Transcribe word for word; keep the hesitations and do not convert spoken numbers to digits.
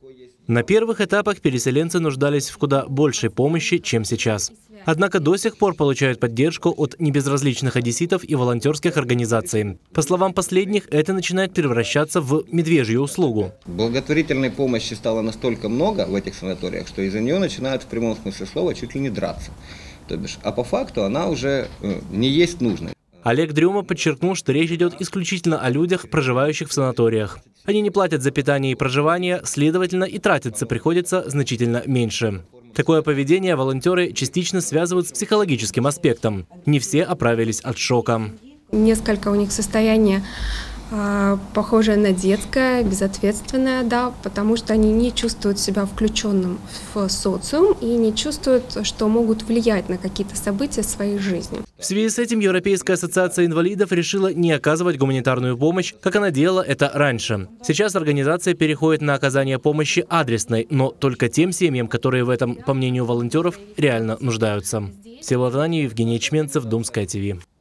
На первых этапах переселенцы нуждались в куда большей помощи, чем сейчас. Однако до сих пор получают поддержку от небезразличных одесситов и волонтерских организаций. По словам последних, это начинает превращаться в медвежью услугу. Благотворительной помощи стало настолько много в этих санаториях, что из-за нее начинают в прямом смысле слова чуть ли не драться. То бишь, а по факту она уже не есть нужной. Олег Дрюма подчеркнул, что речь идет исключительно о людях, проживающих в санаториях. Они не платят за питание и проживание, следовательно, и тратиться приходится значительно меньше. Такое поведение волонтеры частично связывают с психологическим аспектом. Не все оправились от шока. Несколько у них состояние э, похожее на детское, безответственное, да, потому что они не чувствуют себя включенным в социум и не чувствуют, что могут влиять на какие-то события в своей жизни. В связи с этим Европейская ассоциация инвалидов решила не оказывать гуманитарную помощь, как она делала это раньше. Сейчас организация переходит на оказание помощи адресной, но только тем семьям, которые в этом, по мнению волонтеров, реально нуждаются. Сила Евгений Чменцев, Думская ТВ.